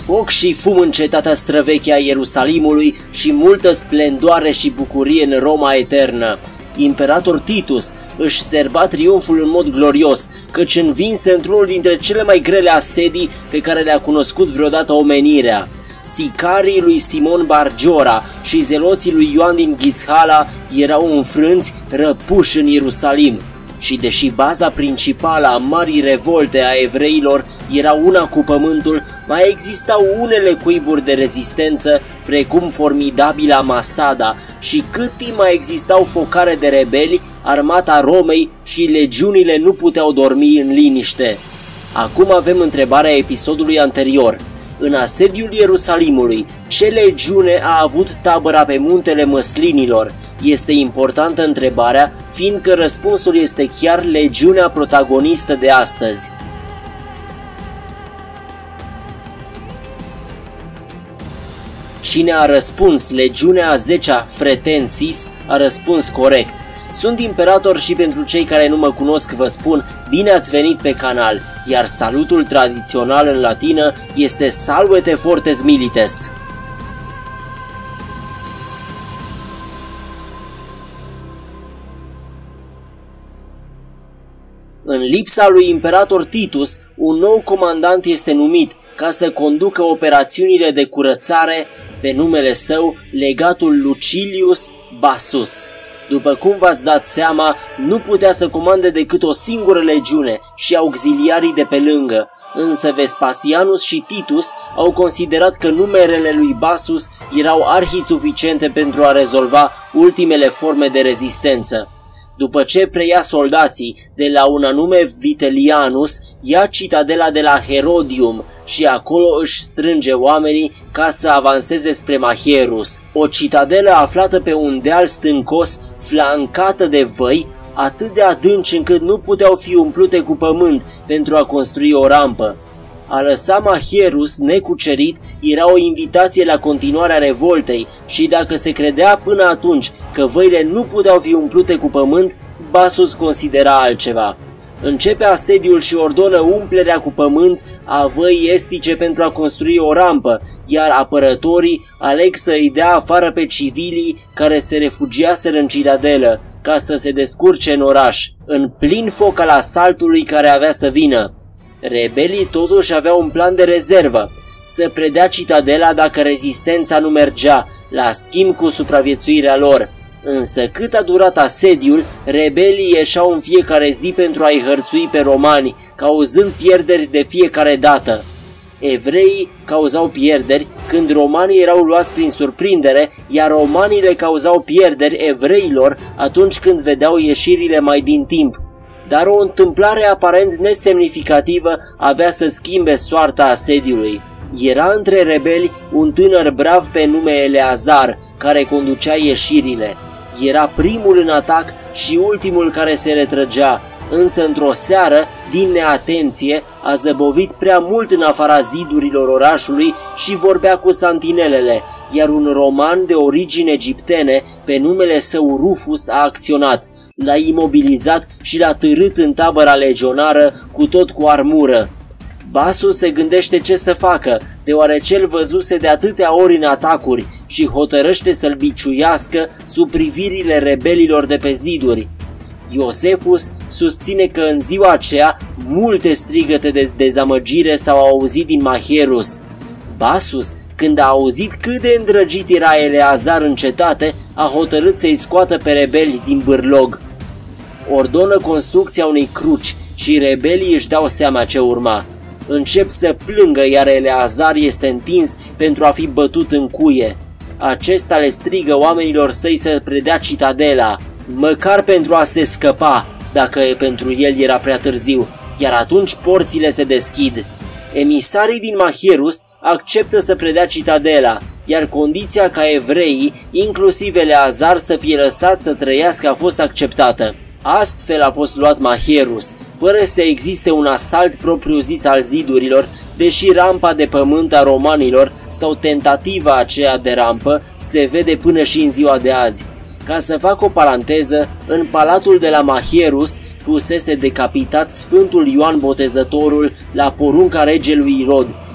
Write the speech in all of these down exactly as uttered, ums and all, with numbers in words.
Foc și fum în cetatea străveche a Ierusalimului și multă splendoare și bucurie în Roma eternă. Imperator Titus își serba triumful în mod glorios, căci învinse într-unul dintre cele mai grele asedii pe care le-a cunoscut vreodată omenirea. Sicarii lui Simon Bargiora și zeloții lui Ioan din Ghishala erau înfrânți, răpuși în Ierusalim. Și deși baza principală a marii revolte a evreilor era una cu pământul, mai existau unele cuiburi de rezistență, precum formidabila Masada, și cât timp mai existau focare de rebeli, armata Romei și legiunile nu puteau dormi în liniște. Acum avem întrebarea episodului anterior. În asediul Ierusalimului, ce legiune a avut tabăra pe muntele Măslinilor? Este importantă întrebarea, fiindcă răspunsul este chiar legiunea protagonistă de astăzi. Cine a răspuns legiunea a zecea Fretensis a răspuns corect. Sunt imperator și pentru cei care nu mă cunosc vă spun bine ați venit pe canal, iar salutul tradițional în latină este Salvete Fortes Milites. În lipsa lui imperator Titus, un nou comandant este numit ca să conducă operațiunile de curățare, pe numele său legatul Lucilius Bassus. După cum v-ați dat seama, nu putea să comande decât o singură legiune și auxiliarii de pe lângă, însă Vespasianus și Titus au considerat că numerele lui Bassus erau arhi-suficiente pentru a rezolva ultimele forme de rezistență. După ce preia soldații de la un anume Vitelianus, ia citadela de la Herodium și acolo își strânge oamenii ca să avanseze spre Mahierus, o citadelă aflată pe un deal stâncos, flancată de văi, atât de adânci încât nu puteau fi umplute cu pământ pentru a construi o rampă. A lăsa Mahierus necucerit era o invitație la continuarea revoltei și dacă se credea până atunci că văile nu puteau fi umplute cu pământ, Bassus considera altceva. Începe asediul și ordonă umplerea cu pământ a văii estice pentru a construi o rampă, iar apărătorii aleg să îi dea afară pe civilii care se refugiaseră în citadelă, ca să se descurce în oraș, în plin foc al asaltului care avea să vină. Rebelii totuși aveau un plan de rezervă, să predea citadela dacă rezistența nu mergea, la schimb cu supraviețuirea lor. Însă cât a durat asediul, rebelii ieșeau în fiecare zi pentru a-i hărțui pe romani, cauzând pierderi de fiecare dată. Evreii cauzau pierderi când romanii erau luați prin surprindere, iar romanii le cauzau pierderi evreilor atunci când vedeau ieșirile mai din timp. Dar o întâmplare aparent nesemnificativă avea să schimbe soarta asediului. Era între rebeli un tânăr brav pe nume Eleazar, care conducea ieșirile. Era primul în atac și ultimul care se retrăgea, însă într-o seară, din neatenție, a zăbovit prea mult în afara zidurilor orașului și vorbea cu santinelele, iar un roman de origine egiptene, pe numele său Rufus, a acționat. L-a imobilizat și l-a târât în tabăra legionară, cu tot cu armură. Bassus se gândește ce să facă, deoarece îl văzuse de atâtea ori în atacuri și hotărăște să-l biciuiască sub privirile rebelilor de pe ziduri. Iosefus susține că în ziua aceea multe strigăte de dezamăgire s-au auzit din Mahierus. Bassus, când a auzit cât de îndrăgit era Eleazar în cetate, a hotărât să-i scoată pe rebeli din bârlog. Ordonă construcția unei cruci și rebelii își dau seama ce urma. Încep să plângă, iar Eleazar este întins pentru a fi bătut în cuie. Acesta le strigă oamenilor săi să predea citadela, măcar pentru a se scăpa, dacă pentru el era prea târziu, iar atunci porțile se deschid. Emisarii din Mahierus acceptă să predea citadela, iar condiția ca evreii, inclusiv Eleazar, să fie lăsați să trăiască a fost acceptată. Astfel a fost luat Mahierus, fără să existe un asalt propriu-zis al zidurilor, deși rampa de pământ a romanilor sau tentativa aceea de rampă se vede până și în ziua de azi. Ca să fac o paranteză, în palatul de la Mahierus fusese decapitat Sfântul Ioan Botezătorul la porunca regelui Irod,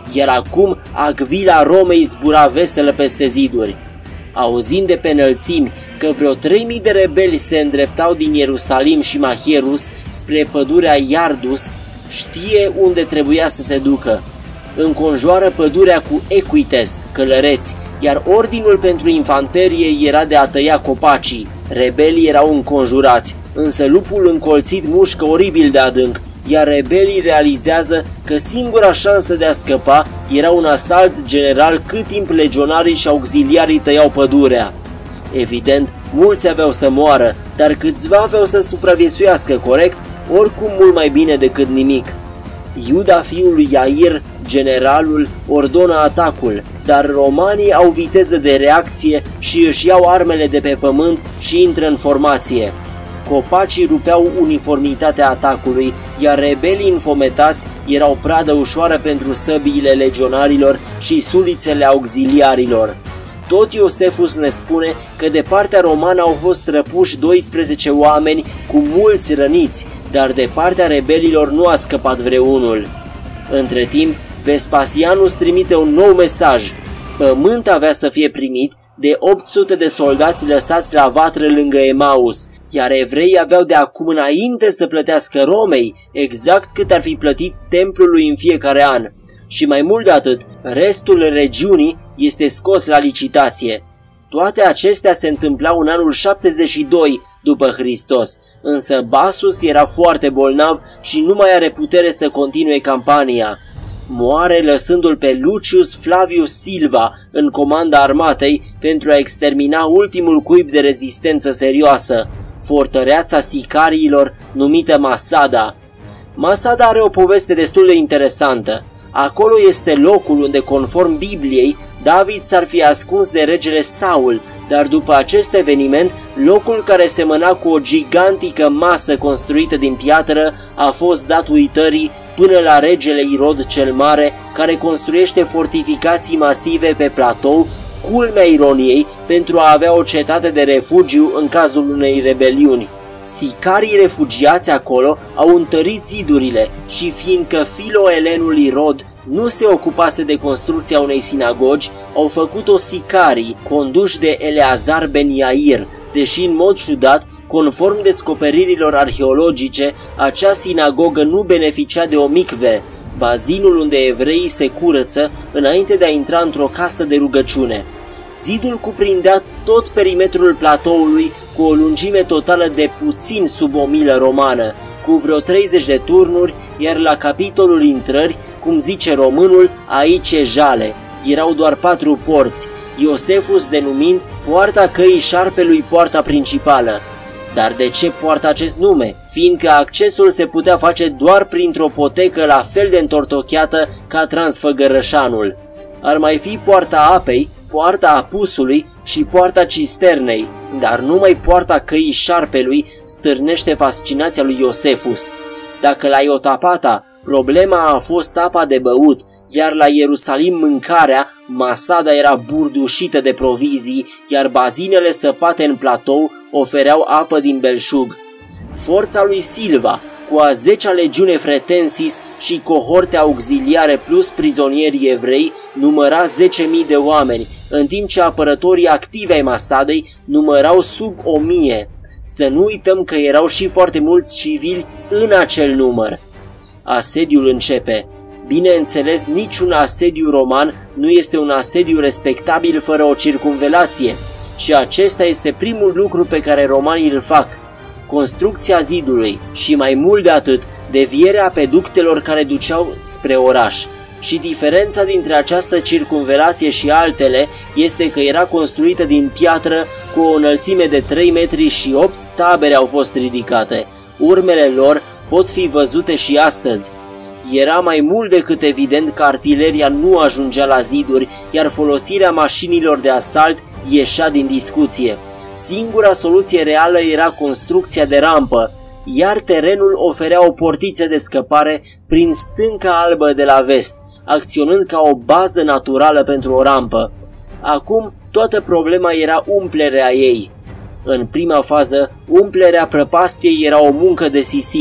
iar acum Acvila Romei zbura veselă peste ziduri. Auzind de pe înălțimi că vreo trei mii de rebeli se îndreptau din Ierusalim și Mahierus spre pădurea Iardus, știe unde trebuia să se ducă. Înconjoară pădurea cu equites, călăreți, iar ordinul pentru infanterie era de a tăia copacii. Rebelii erau înconjurați, însă lupul încolțit mușcă oribil de adânc, iar rebelii realizează că singura șansă de a scăpa era un asalt general cât timp legionarii și auxiliarii tăiau pădurea. Evident, mulți aveau să moară, dar câțiva aveau să supraviețuiască, corect? Oricum mult mai bine decât nimic. Iuda, fiul lui Iair, generalul, ordonă atacul, dar romanii au viteză de reacție și își iau armele de pe pământ și intră în formație. Copacii rupeau uniformitatea atacului, iar rebelii înfometați erau pradă ușoară pentru săbiile legionarilor și sulițele auxiliarilor. Tot Iosefus ne spune că de partea romană au fost răpuși doisprezece oameni cu mulți răniți, dar de partea rebelilor nu a scăpat vreunul. Între timp, Vespasianus trimite un nou mesaj. Pământ avea să fie primit de opt sute de soldați lăsați la vatră lângă Emaus, iar evreii aveau de acum înainte să plătească Romei exact cât ar fi plătit templului în fiecare an. Și mai mult de atât, restul regiunii este scos la licitație. Toate acestea se întâmplau în anul șaptezeci și doi după Hristos, însă Basus era foarte bolnav și nu mai are putere să continue campania. Moare lăsându-l pe Lucius Flavius Silva în comanda armatei pentru a extermina ultimul cuib de rezistență serioasă, fortăreața sicariilor numită Masada. Masada are o poveste destul de interesantă. Acolo este locul unde, conform Bibliei, David s-ar fi ascuns de regele Saul, dar după acest eveniment, locul care semăna cu o gigantică masă construită din piatră a fost dat uitării până la regele Irod cel Mare, care construiește fortificații masive pe platou, culmea ironiei, pentru a avea o cetate de refugiu în cazul unei rebeliuni. Sicarii refugiați acolo au întărit zidurile și fiindcă Filo-Elenul Irod nu se ocupase de construcția unei sinagogi, au făcut-o sicarii conduși de Eleazar ben Iair, deși în mod ciudat, conform descoperirilor arheologice, acea sinagogă nu beneficia de o micve, bazinul unde evreii se curăță înainte de a intra într-o casă de rugăciune. Zidul cuprindea tot perimetrul platoului cu o lungime totală de puțin sub o milă romană, cu vreo treizeci de turnuri, iar la capitolul intrări, cum zice românul, aici e jale. Erau doar patru porți, Iosefus denumind poarta căii șarpelui poarta principală. Dar de ce poartă acest nume? Fiindcă accesul se putea face doar printr-o potecă la fel de întortocheată ca Transfăgărășanul. Ar mai fi poarta apei, poarta apusului și poarta cisternei, dar numai poarta căii șarpelui stârnește fascinația lui Iosefus. Dacă la Iotapata problema a fost apa de băut, iar la Ierusalim mâncarea, Masada era burdușită de provizii, iar bazinele săpate în platou ofereau apă din belșug. Forța lui Silva, cu a zecea legiune Fretensis și cohorte auxiliare plus prizonierii evrei, număra zece mii de oameni, în timp ce apărătorii activi ai Masadei numărau sub o mie. Să nu uităm că erau și foarte mulți civili în acel număr. Asediul începe. Bineînțeles, niciun asediu roman nu este un asediu respectabil fără o circumvelație, și acesta este primul lucru pe care romanii îl fac. Construcția zidului și, mai mult de atât, devierea peductelor care duceau spre oraș. Și diferența dintre această circumvelație și altele este că era construită din piatră cu o înălțime de trei metri și opt tabere au fost ridicate. Urmele lor pot fi văzute și astăzi. Era mai mult decât evident că artileria nu ajungea la ziduri, iar folosirea mașinilor de asalt ieșea din discuție. Singura soluție reală era construcția de rampă, iar terenul oferea o portiță de scăpare prin stânca albă de la vest, acționând ca o bază naturală pentru o rampă. Acum toată problema era umplerea ei. În prima fază, umplerea prăpastiei era o muncă de Sisif,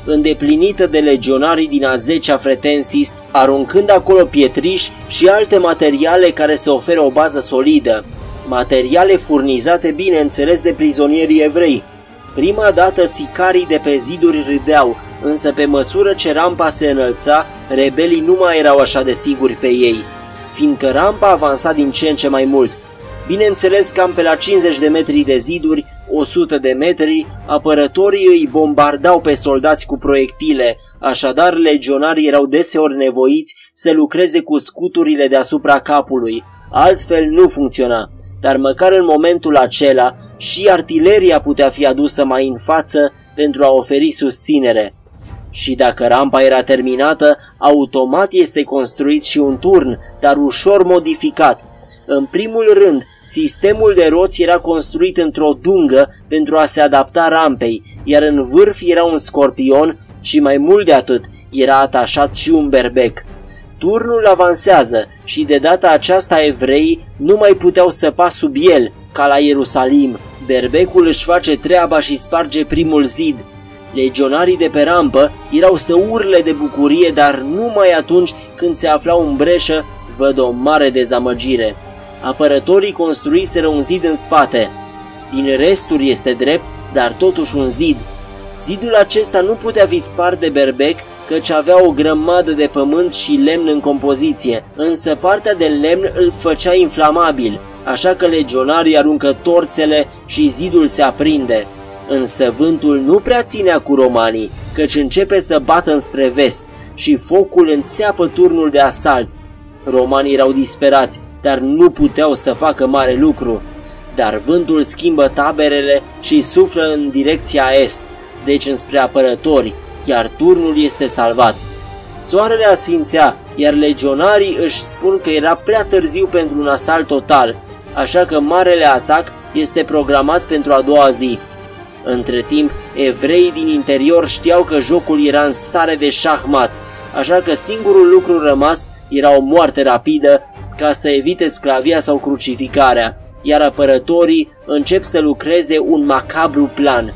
îndeplinită de legionarii din a zecea Fretensis, aruncând acolo pietriși și alte materiale care să ofere o bază solidă. Materiale furnizate, bineînțeles, de prizonierii evrei. Prima dată sicarii de pe ziduri râdeau, însă pe măsură ce rampa se înălța, rebelii nu mai erau așa de siguri pe ei, fiindcă rampa avansa din ce în ce mai mult. Bineînțeles, cam pe la cincizeci de metri de ziduri, o sută de metri, apărătorii îi bombardau pe soldați cu proiectile, așadar legionarii erau deseori nevoiți să lucreze cu scuturile deasupra capului, altfel nu funcționa. Dar măcar în momentul acela și artileria putea fi adusă mai în față pentru a oferi susținere. Și dacă rampa era terminată, automat este construit și un turn, dar ușor modificat. În primul rând, sistemul de roți era construit într-o dungă pentru a se adapta rampei, iar în vârf era un scorpion și mai mult de atât, era atașat și un berbec. Turnul avansează și de data aceasta evreii nu mai puteau săpa sub el, ca la Ierusalim. Berbecul își face treaba și sparge primul zid. Legionarii de pe rampă erau să urle de bucurie, dar numai atunci când se aflau în breșă văd o mare dezamăgire. Apărătorii construiseră un zid în spate. Din resturi este drept, dar totuși un zid. Zidul acesta nu putea fi spart de berbec, căci avea o grămadă de pământ și lemn în compoziție, însă partea de lemn îl făcea inflamabil, așa că legionarii aruncă torțele și zidul se aprinde. Însă vântul nu prea ținea cu romanii, căci începe să bată înspre vest și focul înțeapă turnul de asalt. Romanii erau disperați, dar nu puteau să facă mare lucru. Dar vântul schimbă taberele și suflă în direcția est, deci înspre apărători, iar turnul este salvat. Soarele asfințea, iar legionarii își spun că era prea târziu pentru un asalt total, așa că marele atac este programat pentru a doua zi. Între timp, evreii din interior știau că jocul era în stare de șahmat, așa că singurul lucru rămas era o moarte rapidă ca să evite sclavia sau crucificarea, iar apărătorii încep să lucreze un macabru plan.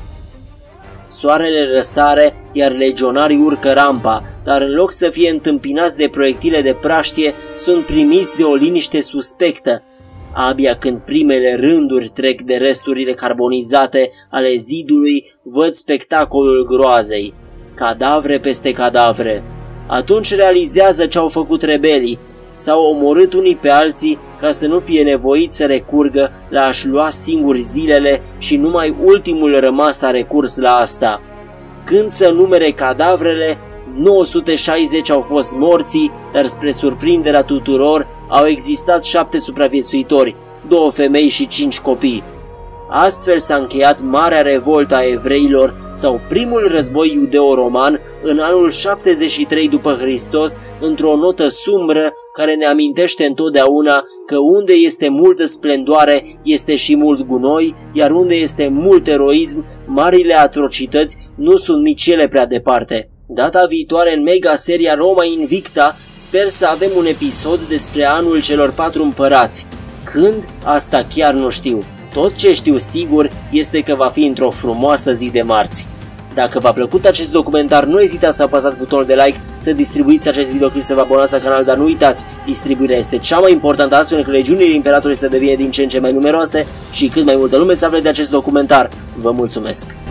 Soarele răsare, iar legionarii urcă rampa, dar în loc să fie întâmpinați de proiectile de praștie, sunt primiți de o liniște suspectă. Abia când primele rânduri trec de resturile carbonizate ale zidului, văd spectacolul groazei. Cadavre peste cadavre. Atunci realizează ce au făcut rebelii. S-au omorât unii pe alții ca să nu fie nevoiți să recurgă la a-și lua singuri zilele și numai ultimul rămas a recurs la asta. Când să numere cadavrele, nouă sute șaizeci au fost morții, dar spre surprinderea tuturor au existat șapte supraviețuitori, două femei și cinci copii. Astfel s-a încheiat Marea Revoltă a Evreilor sau primul război iudeo-roman în anul șaptezeci și trei după Hristos, într-o notă sumbră care ne amintește întotdeauna că unde este multă splendoare este și mult gunoi, iar unde este mult eroism, marile atrocități nu sunt nici ele prea departe. Data viitoare în mega-seria Roma Invicta sper să avem un episod despre anul celor patru împărați. Când? Asta chiar nu știu. Tot ce știu sigur este că va fi într-o frumoasă zi de marți. Dacă v-a plăcut acest documentar, nu ezitați să apăsați butonul de like, să distribuiți acest videoclip, să vă abonați la canal, dar nu uitați, distribuirea este cea mai importantă, astfel încât legiunile Imperatorului să devină din ce în ce mai numeroase și cât mai multă lume să afle de acest documentar. Vă mulțumesc!